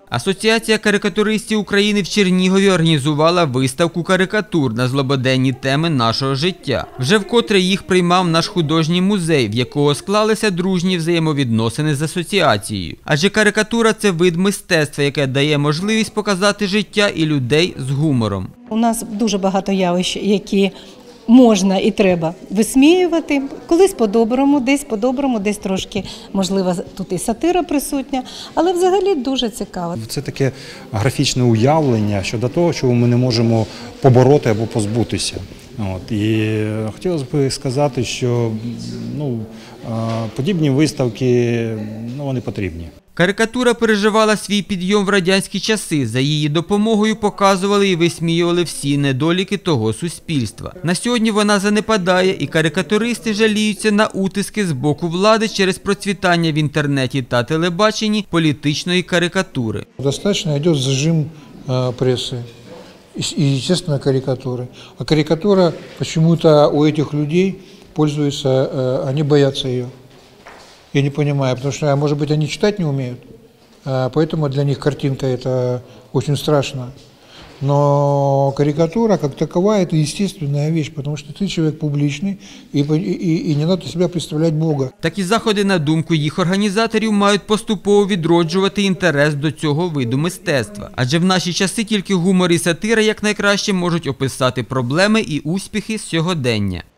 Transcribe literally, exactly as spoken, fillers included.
Асоціація карикатуристів України в Чернігові організувала виставку карикатур на злободенні теми нашого життя. Вже вкотре їх приймав наш художній музей, в якого склалися дружні взаємовідносини з асоціацією. Адже карикатура – це вид мистецтва, яке дає можливість показати життя і людей з гумором. У нас дуже багато явищ, які можна і треба висміювати. Колись по-доброму, десь по-доброму, десь трошки, можливо, тут і сатира присутня, але взагалі дуже цікаво. Це таке графічне уявлення щодо того, чого ми не можемо побороти або позбутися. От. І хотілося б сказати, що ну, подібні виставки ну, вони потрібні. Карикатура переживала свій підйом в радянські часи. За її допомогою показували і висміювали всі недоліки того суспільства. На сьогодні вона занепадає, і карикатуристи жаліються на утиски з боку влади через процвітання в інтернеті та телебаченні політичної карикатури. Достатньо йде зажим преси і, естественно, карикатуры. А карикатура почему-то у этих людей пользуется, они боятся ее. Я не понимаю, потому что, может быть, они читать не умеют, поэтому для них картинка это очень страшно. Но карикатура как таковая – это естественная вещь, потому что ты человек публичный, и, и, и не надо себя представлять Бога. Такі заходи, на думку їх організаторів, мають поступово відроджувати інтерес до цього виду мистецтва. Адже в наші часи тільки гумор і сатира якнайкраще можуть описати проблеми і успіхи сьогодення.